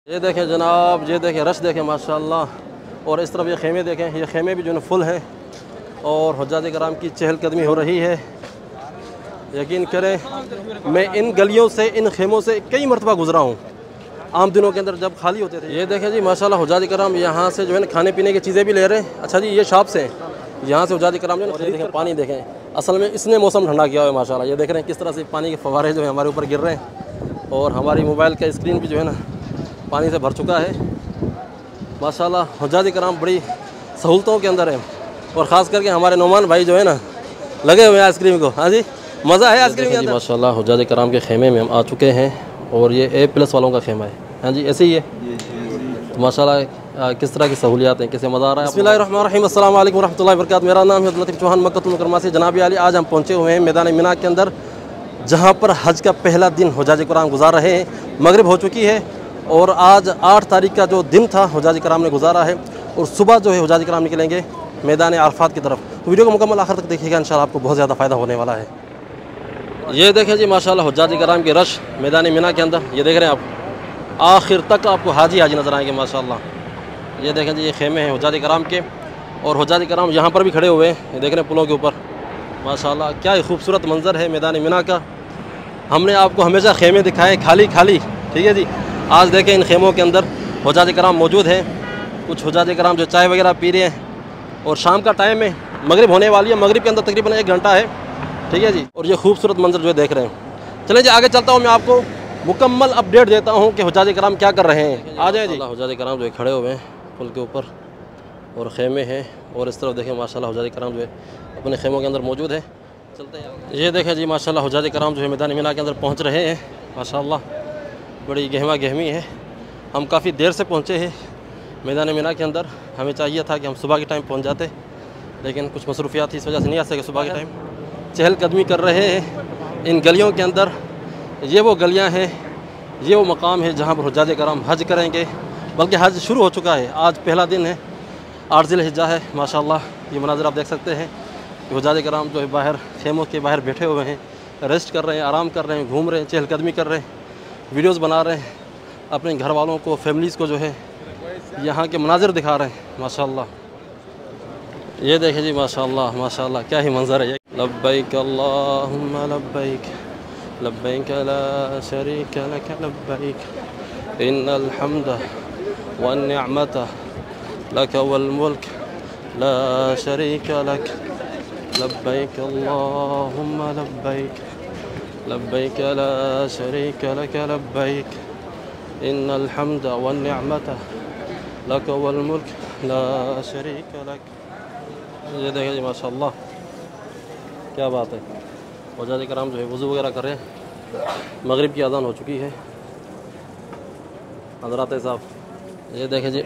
ये देखें जनाब, ये देखें रश देखें माशाल्लाह। और इस तरफ ये खेमे देखें, ये खेमे भी जो है फुल हैं और हुज्जाज कराम की चहलकदमी हो रही है। यकीन करें मैं इन गलियों से, इन खेमों से कई मरतबा गुजरा हूँ आम दिनों के अंदर जब खाली होते थे। ये देखें जी माशाल्लाह हुज्जाज कराम यहाँ से जो है ना खाने पीने की चीज़ें भी ले रहे हैं। अच्छा जी, ये शॉप से यहाँ से हुज्जाज कराम जो है ना, देखें पानी देखें, असल में इसने मौसम ठंडा किया हुआ है माशाल्लाह। ये देख रहे हैं किस तरह से पानी के फव्वारे जो है हमारे ऊपर गिर रहे हैं और हमारी मोबाइल का स्क्रीन भी जो है ना पानी से भर चुका है माशाल्लाह। हुज्जाज कराम बड़ी सहूलतों के अंदर है और ख़ास करके हमारे नौमान भाई जो है ना लगे हुए हैं आइसक्रीम को। हाँ जी, मज़ा है आइसक्रीम के अंदर माशाल्लाह। हुज्जाज कराम के खेमे में हम आ चुके हैं और ये A+ वालों का खेमा है। हाँ जी, ऐसे ही है तो माशाल्लाह। किस तरह की सहूलियात हैं, कैसे मज़ा आ रहा है। बिस्मिल्लाहिर्रहमानिर्रहीम, अस्सलाम वालेकुम रहमतुल्लाहि व बरकातहू। मेरा नाम है अब्दुल लतीफ़ चौहान, मक्कतुल मुकर्रमा से जनाब आली। आज हम पहुँचे हुए हैं मैदान मिना के अंदर, जहाँ पर हज का पहला दिन हुज्जाज कराम गुजार रहे हैं। मगरिब हो चुकी है और आज 8 तारीख का जो दिन था हुज्जाज कराम ने गुजारा है और सुबह जो है हुज्जाज कराम निकलेंगे मैदान अरफात की तरफ। तो वीडियो को मुकम्मल आखिर तक देखिएगा, इंशाल्लाह आपको बहुत ज़्यादा फ़ायदा होने वाला है। ये देखें जी माशाल्लाह हुज्जाज कराम की रश मैदान मिना के अंदर। ये देख रहे हैं आप, आखिर तक आपको हाजी हाजी नज़र आएंगे माशाल्लाह। ये देखें जी, ये खेमे हैं हुज्जाज कराम के और हुज्जाज कराम यहाँ पर भी खड़े हुए हैं। ये देख रहे हैं पुलों के ऊपर माशाल्लाह। क्या ही खूबसूरत मंजर है मैदान मिना का। हमने आपको हमेशा खेमे दिखाए खाली खाली, ठीक है जी। आज देखें इन खेमों के अंदर हुज्जाज कराम मौजूद हैं। कुछ हुज्जाज कराम जो चाय वगैरह पी रहे हैं और शाम का टाइम है, मगरिब होने वाली है। मगरिब के अंदर तकरीबन 1 घंटा है, ठीक है जी। और ये खूबसूरत मंजर जो है देख रहे हैं। चलें जी आगे चलता हूँ, मैं आपको मुकम्मल अपडेट देता हूँ कि हुज्जाज कराम क्या कर रहे हैं। आ जाए जी। हुज्जाज कराम जो है खड़े हुए हैं पुल के ऊपर और खेमे हैं और इस तरफ देखें माशाल्लाह हुज्जाज कराम जो है अपने खेमों के अंदर मौजूद है। चलते हैं। ये देखें जी माशाल्लाह हुज्जाज कराम जो है मैदान मिना के अंदर पहुँच रहे हैं माशाल्लाह। बड़ी गहमा गहमी है। हम काफ़ी देर से पहुँचे हैं मैदान मिना के अंदर। हमें चाहिए था कि हम सुबह के टाइम पहुँच जाते, लेकिन कुछ मसरूफियात थी, इस वजह से नहीं आ सके सुबह के टाइम। चहलकदमी कर रहे हैं इन गलियों के अंदर। ये वो गलियां हैं, ये वो मकाम है जहां पर हुज्जाज कराम हज करेंगे, बल्कि हज शुरू हो चुका है। आज पहला दिन है, 8 ज़िल-हिज्जा है माशाल्लाह। ये मनाज़र आप देख सकते हैं कि हुज्जाज कराम जो है बाहर खेमों के बाहर बैठे हुए हैं, रेस्ट कर रहे हैं, आराम कर रहे हैं, घूम रहे हैं, चहलकदमी कर रहे हैं, वीडियोज़ बना रहे हैं, अपने घर वालों को, फैमिलीज़ को जो है यहाँ के मनाज़र दिखा रहे हैं माशाल्लाह। ये देखें जी माशाल्लाह माशाल्लाह, क्या ही मंजर है ये। लब्बैक अल्लाहुम्मा लब्बैक, लब्बैक ला शरीक लक लब्बैक, इन्नल हम्दा वन निअमत लक वल मुल्क ला शरीक लक, लब्बैक अल्लाहुम्मा लब्बैक, लब्बैक ला शरीक लक लब्बैक, इन्नल हम्दा वन निअमत लक वल मुल्क ला शरीक लक। ये देखें जी माशाल्लाह, क्या बात है। हुज्जाज कराम जो है वज़ू वगैरह कर रहे हैं। मगरिब की अज़ान हो चुकी है हज़रात साहब। ये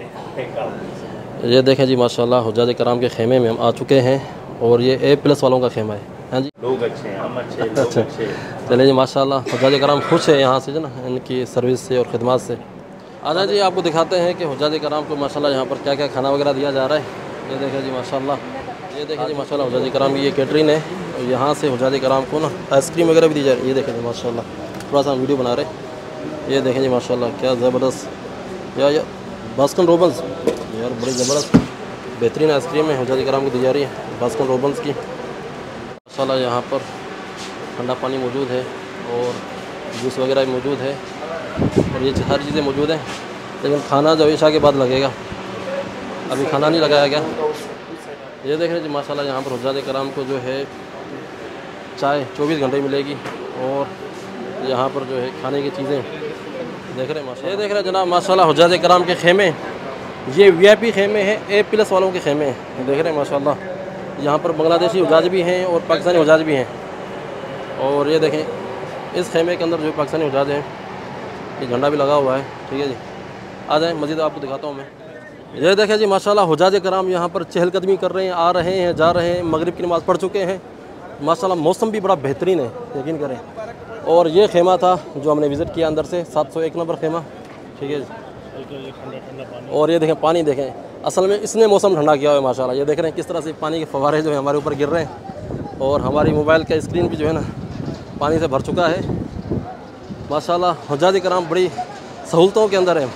देखें जी माशाल्लाह हुज्जाज कराम के खेमे में हम आ चुके हैं और ये A+ वालों का खेमा है। हाँ जी, लोग अच्छे हैं, हम अच्छे, अच्छा लोग अच्छे। चलिए जी माशाल्लाह। हुज्जाज कराम खुश है यहाँ से जो ना, इनकी सर्विस से और ख़िदमत से। आजा जी आपको दिखाते हैं कि हुज्जाज कराम को माशाल्लाह यहाँ पर क्या क्या खाना वगैरह दिया जा रहा है। ये देखें जी माशाल्लाह, ये देखें जी माशाल्लाह हुज्जाज कराम की ये कैटरिंग है और यहाँ से हुज्जाज कराम को ना आइसक्रीम वगैरह भी दी जा रही है। ये देखें जी माशाल्लाह, थोड़ा सा हम वीडियो बना रहे हैं। ये देखें जी माशाल्लाह, क्या ज़बरदस्त या बास्किन रॉबिन्स यार, बड़ी ज़बरदस्त बेहतरीन आइसक्रीम है हुज्जाज कराम को दी जा रही है बास्किन रॉबिन्स की माशाल्लाह। यहाँ पर ठंडा पानी मौजूद है और जूस वगैरह भी मौजूद है और ये सारी चीज़ें मौजूद हैं, लेकिन खाना जो ईशा के बाद लगेगा, अभी खाना नहीं लगाया गया। ये देख रहे जी माशाल्लाह, यहाँ पर हुज्जाज कराम को जो है चाय 24 घंटे मिलेगी और यहाँ पर जो है खाने की चीज़ें देख रहे हैं माशाल्लाह। ये देख रहे हैं जनाब माशाल्लाह हुज्जाज कराम के खेमे, ये VIP खेमे हैं, A+ वालों के खेमे हैं। देख रहे हैं माशाल्लाह, यहाँ पर बांग्लादेशी हुज्जाज भी हैं और पाकिस्तानी हुज्जाज भी हैं। और ये देखें इस खेमे के अंदर जो पाकिस्तानी हुज्जाज हैं, ये झंडा भी लगा हुआ है, ठीक है जी। आ जाएँ मज़ीद आपको दिखाता हूँ मैं। ये देखें जी माशाल्लाह हुज्जाज कराम यहाँ पर चहलकदमी कर रहे हैं, आ रहे हैं, जा रहे हैं, मगरिब की नमाज़ पढ़ चुके हैं माशाल्लाह। मौसम भी बड़ा बेहतरीन है, यकीन करें। और ये खेमा था जो हमने विज़िट किया अंदर से, 701 नंबर खेमा, ठीक है जी। और ये देखें पानी देखें, असल में इसने मौसम ठंडा किया हुआ है माशाल्लाह। ये देख रहे हैं किस तरह से पानी के फव्वारे जो है हमारे ऊपर गिर रहे हैं और हमारी मोबाइल का स्क्रीन भी जो है ना पानी से भर चुका है माशाल्लाह। हुज्जाज कराम बड़ी सहूलतों के अंदर है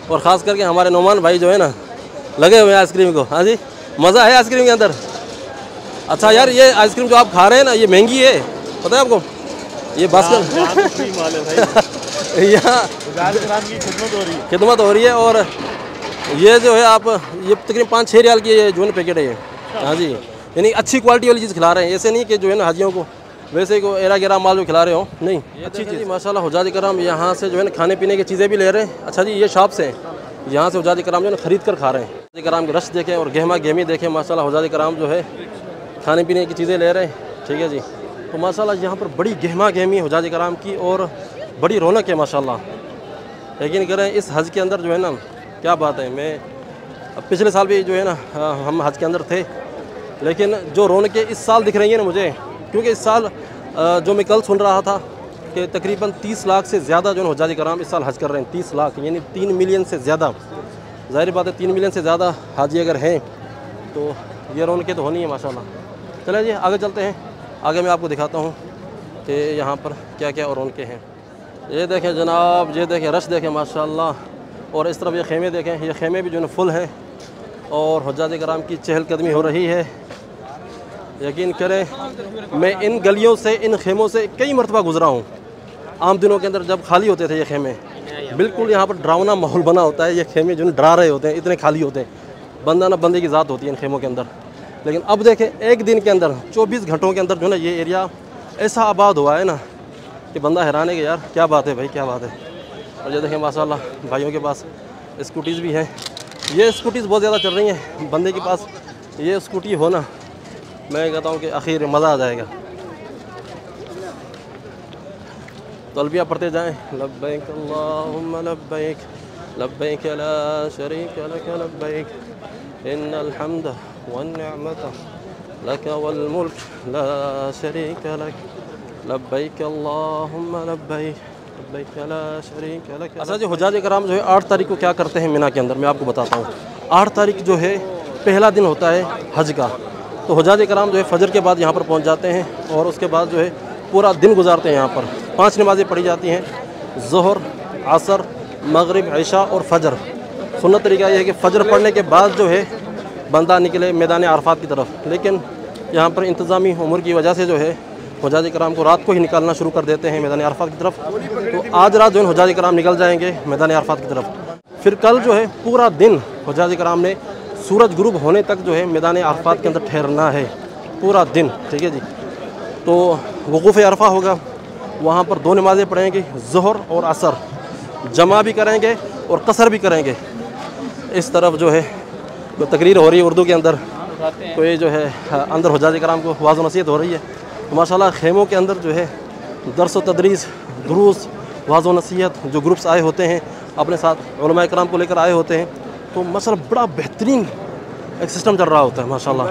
और ख़ास करके हमारे नौमान भाई जो है ना लगे हुए हैं आइसक्रीम को। हाँ जी, मज़ा है आइसक्रीम के अंदर। अच्छा यार, ये आइसक्रीम जो आप खा रहे हैं ना, ये महंगी है, पता है आपको? ये बास्केट यहाँ खिदमत हो रही है। और ये जो है आप, ये तकरीबन 5-6 रियाल की ये जो है पैकेट है ये। हाँ जी, यानी अच्छी क्वालिटी वाली चीज़ खिला रहे हैं, ऐसे नहीं कि जो है ना हाजियों को वैसे को एरा गेरा माल जो खिला रहे हो, नहीं, अच्छी चीज़ माशाल्लाह। हुज्जाज कराम यहाँ से जो है ना खाने पीने की चीज़ें भी ले रहे हैं। अच्छा जी, ये शॉप से यहाँ से हुज्जाज कराम जो है ना ख़रीद कर खा रहे हैं। हुज्जाज कराम की रश देखें और गहमा गहमी देखें माशाल्लाह। हुज्जाज कराम जो है खाने पीने की चीज़ें ले रहे हैं, ठीक है जी। तो माशाल्लाह यहाँ पर बड़ी गहमा गहमी है हुज्जाज कराम की और बड़ी रौनक है माशाल्लाह। यकीन करें इस हज के अंदर जो है ना, क्या बात है। मैं पिछले साल भी जो है ना हम हज के अंदर थे, लेकिन जो रौनकें इस साल दिख रही हैं ना मुझे, क्योंकि इस साल जो मैं कल सुन रहा था कि तकरीबन 30 लाख से ज़्यादा जो है हुज्जाज कराम इस साल हज कर रहे हैं। 30 लाख यानी 3 मिलियन से ज़्यादा। ज़ाहिर बात है 3 मिलियन से ज़्यादा हाजी अगर हैं तो ये रौनकें तो होनी है माशाल्लाह। चलें जी आगे चलते हैं, आगे मैं आपको दिखाता हूँ कि यहाँ पर क्या क्या और रौनकें हैं। ये देखें जनाब, ये देखें रश देखें माशाल्लाह। और इस तरफ ये खेमे देखें, ये खेमे भी जो है फुल हैं और हुज्जाज कराम की चहलकदमी हो रही है। यकीन करें मैं इन गलियों से, इन खेमों से कई मरतबा गुज़रा हूँ। आम दिनों के अंदर जब खाली होते थे ये खेमे, बिल्कुल यहाँ पर डरावना माहौल बना होता है। ये खेमे जो डरा रहे होते हैं, इतने खाली होते हैं, बंदा ना बंदे की ज़ात होती है इन खेमों के अंदर। लेकिन अब देखें एक दिन के अंदर 24 घंटों के अंदर जो है ना ये एरिया ऐसा आबाद हुआ है ना कि बंदा हैरान है कि यार क्या बात है भाई, क्या बात है। और ये देखें माशाल्लाह भाइयों के पास स्कूटीज़ भी हैं। ये स्कूटीज़ बहुत ज़्यादा चल रही हैं। बंदे के पास ये स्कूटी हो ना, मैं कहता हूँ कि आखिर मज़ा आ जाएगा। तलबिया पढ़ते जाएं, लब्बैक अल्लाहुम्मा लब्बैक लब्बैक ला शरीक लक लब्बैक इन्नल हम्द वन निअमत लक वल मुल्क ला शरीक लक लब्बैक अल्लाहुम्मा लब्बैक लब्बैक ला शरीक लक। अच्छा जी, हुज्जाज कराम जो है 8 तारीख को क्या करते हैं मिना के अंदर, मैं आपको बताता हूँ। 8 तारीख जो है पहला दिन होता है हज का। तो हुज्जाज कराम जो है फजर के बाद यहाँ पर पहुँच जाते हैं और उसके बाद जो है पूरा दिन गुजारते हैं यहाँ पर। 5 नमाज़ें पढ़ी जाती हैं, ज़ोहर, असर, मगरिब, इशा और फजर। सुन्नत तरीका ये है कि फ़जर पढ़ने के बाद जो है बंदा निकले मैदान अरफात की तरफ। लेकिन यहाँ पर इंतज़ामी उमूर की वजह से जो है हुज्जाज कराम को रात को ही निकालना शुरू कर देते हैं मैदान अरफात की तरफ। तो आज रात जो है हुज्जाज कराम निकल जाएंगे मैदान अरफात की तरफ। फिर कल जो है पूरा दिन हुज्जाज कराम ने सूरज गुरूब होने तक जो है मैदान अरफात के अंदर ठहरना है, पूरा दिन, ठीक है जी। तो वक़ूफ़ अरफा होगा, वहाँ पर 2 नमाज़ें पढ़ेंगे, ज़ोहर और असर, जमा भी करेंगे और कसर भी करेंगे। इस तरफ जो है जो तकरीर हो रही है उर्दू के अंदर, तो ये जो है अंदर हुज्जाज कराम को वाज़ नसीहत हो रही है। तो माशाल्लाह खेमों के अंदर जो है दर्स व तदरीस, दुरूस, वाज़ नसीहत, जो ग्रुप्स आए होते हैं अपने साथ उलमा कराम को लेकर आए होते हैं, तो माशाल्लाह बड़ा बेहतरीन एक सिस्टम चल रहा होता है माशाल्लाह।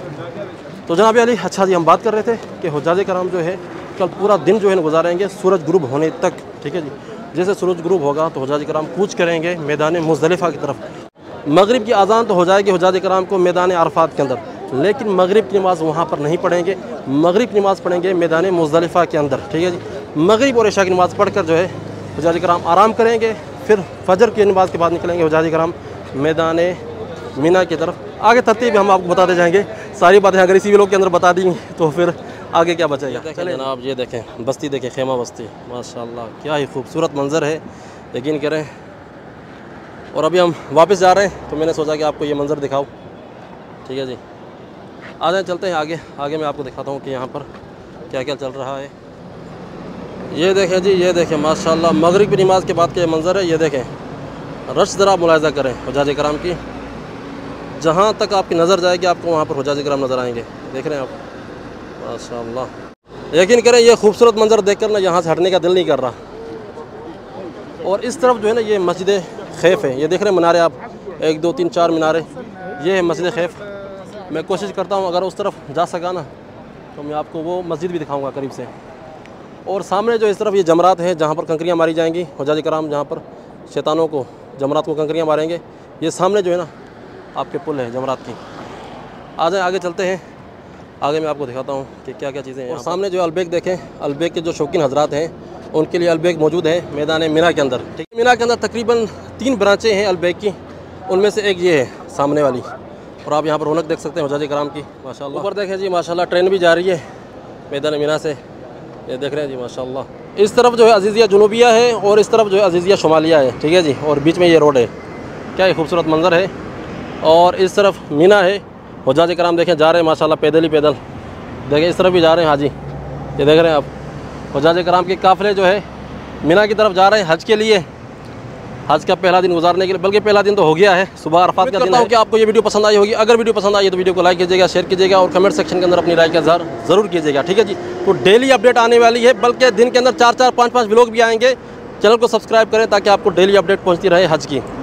तो जनाब अली, अच्छा जी हम बात कर रहे थे कि हुज्जाज कराम जो है कल पूरा दिन जो है गुजारेंगे सूरज गुरूब होने तक, ठीक है जी। जैसे सूरज गुरूब होगा तो हुज्जाज कराम कूच करेंगे मैदान मुज़दलिफ़ा की तरफ। मगरिब की अज़ान तो हो जाएगी हुज्जाज कराम को मैदान अरफात के अंदर, लेकिन मगरिब की नमाज़ वहाँ पर नहीं पढ़ेंगे। मगरिब की नमाज़ पढ़ेंगे मैदान मुज़दलिफ़ा के अंदर, ठीक है जी। मगरिब और इशा की नमाज़ पढ़ कर जो है हुज्जाज कराम आराम करेंगे। फिर फजर की नमाज़ के बाद निकलेंगे हुज्जाज कराम मैदान मीना की तरफ। आगे तरतीब हम आपको बताते जाएंगे सारी बातें। अगर इसी व्लॉग के अंदर बता दी तो फिर आगे क्या बचेगा। चलिए जनाब, ये देखें बस्ती देखें, खेमा बस्ती, माशाल्लाह क्या ही खूबसूरत मंज़र है, यकीन करें। और अभी हम वापस जा रहे हैं तो मैंने सोचा कि आपको ये मंज़र दिखाऊं, ठीक है जी। आ जाए चलते हैं आगे। आगे मैं आपको दिखाता हूँ कि यहाँ पर क्या क्या चल रहा है। ये देखें जी, ये देखें माशाल्लाह मगरिब की नमाज़ के बाद का ये मंज़र है। ये देखें रश ज़रा मुलाहिज़ा करें हुज्जाज कराम की, जहाँ तक आपकी नज़र जाएगी आपको वहाँ पर हुज्जाज कराम नज़र आएंगे। देख रहे हैं आप माशाल्लाह। यकीन करें ये खूबसूरत मंज़र देखकर ना यहाँ से हटने का दिल नहीं कर रहा। और इस तरफ जो है ना ये मस्जिद खैफ है, ये देख रहे हैं मीनारे आप, 1 2 3 4 मीनारे, ये है मस्जिद खैफ। मैं कोशिश करता हूँ अगर उस तरफ जा सका ना तो मैं आपको वो मस्जिद भी दिखाऊँगा करीब से। और सामने जो इस तरफ ये जमरात है जहाँ पर कंकरियाँ मारी जाएंगी, हुज्जाज कराम जहाँ पर शैतानों को, जमरात को कंकरियाँ मारेंगे। ये सामने जो है ना आपके पुल है जमरात की। आ जाए आगे चलते हैं, आगे मैं आपको दिखाता हूँ कि क्या क्या चीज़ें हैं। और सामने जो अलबेक देखें, अलबेक के जो शौकीन हजरात हैं उनके लिए अलबैक मौजूद है मैदान मिना के अंदर। ठीक है, मिना के अंदर तकरीबन 3 ब्रांचें हैं अलबैक की, उनमें से एक ये है सामने वाली। और आप यहाँ पर रौनक देख सकते हैं हुज्जाज कराम की माशाल्लाह। ऊपर देखें जी माशाल्लाह ट्रेन भी जा रही है मैदान मिना से, ये देख रहे हैं जी माशाल्लाह। इस तरफ जो है अजीज़िया जुनूबिया है और इस तरफ जो है अजीज़िया शुमालिया है। ठीक है जी, और बीच में ये रोड है, क्या ये खूबसूरत मंजर है। और इस तरफ मिना है, हुज्जाज कराम देखें जा रहे हैं माशाल्लाह पैदल ही पैदल। देखें इस तरफ भी जा रहे हैं हाजी, ये देख रहे हैं आप हुज्जाज कराम के काफ़िले जो है मिना की तरफ जा रहे हैं हज के लिए, हज का पहला दिन गुजारने के लिए, बल्कि पहला दिन तो हो गया है, सुबह अरफात का दिन है। कि आपको ये वीडियो पसंद आई होगी, अगर वीडियो पसंद आई तो वीडियो को लाइक कीजिएगा, शेयर कीजिएगा और कमेंट सेक्शन के अंदर अपनी राय का इज़हार ज़रूर कीजिएगा। ठीक है जी, तो डेली अपडेट आने वाली है, बल्कि दिन के अंदर 4-4, 5-5 व्लॉग भी आएंगे। चैनल को सब्सक्राइब करें ताकि आपको डेली अपडेट पहुँचती रहे हज की।